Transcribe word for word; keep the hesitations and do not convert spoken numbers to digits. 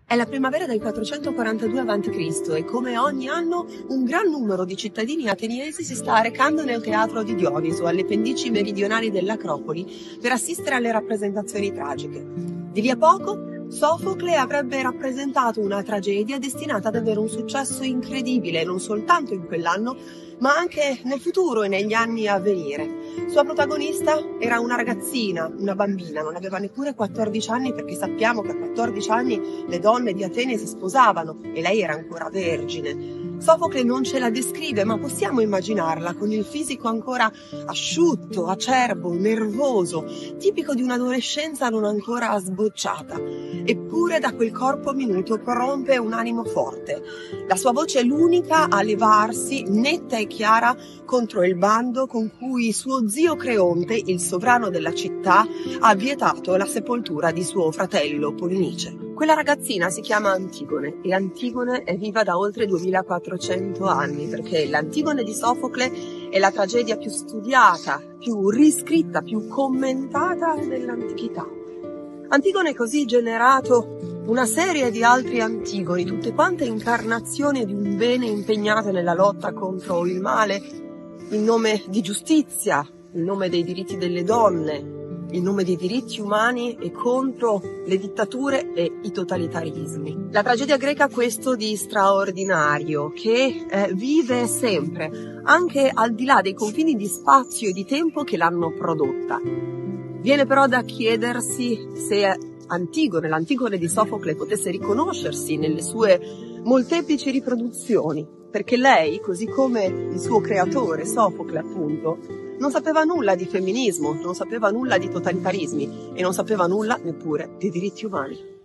È la primavera del quattrocentoquarantadue avanti Cristo e come ogni anno un gran numero di cittadini ateniesi si sta recando nel teatro di Dioniso, alle pendici meridionali dell'Acropoli, per assistere alle rappresentazioni tragiche. Di lì a poco Sofocle avrebbe rappresentato una tragedia destinata ad avere un successo incredibile non soltanto in quell'anno, ma anche nel futuro e negli anni a venire. Sua protagonista era una ragazzina, una bambina, non aveva neppure quattordici anni, perché sappiamo che a quattordici anni le donne di Atene si sposavano e lei era ancora vergine. Sofocle non ce la descrive, ma possiamo immaginarla con il fisico ancora asciutto, acerbo, nervoso, tipico di un'adolescenza non ancora sbocciata. Eppure da quel corpo minuto prorompe un animo forte. La sua voce è l'unica a levarsi, netta e chiara, contro il bando con cui suo zio Creonte, il sovrano della città, ha vietato la sepoltura di suo fratello Polinice. Quella ragazzina si chiama Antigone e Antigone è viva da oltre duemilaquattrocento anni, perché l'Antigone di Sofocle è la tragedia più studiata, più riscritta, più commentata dell'antichità. Antigone così generato una serie di altri Antigoni, tutte quante incarnazioni di un bene impegnato nella lotta contro il male, in nome di giustizia, in nome dei diritti delle donne, in nome dei diritti umani e contro le dittature e i totalitarismi. La tragedia greca ha questo di straordinario, che eh, vive sempre, anche al di là dei confini di spazio e di tempo che l'hanno prodotta. Viene però da chiedersi se Antigone, l'Antigone di Sofocle, potesse riconoscersi nelle sue molteplici riproduzioni, perché lei, così come il suo creatore, Sofocle appunto, non sapeva nulla di femminismo, non sapeva nulla di totalitarismi e non sapeva nulla neppure di diritti umani.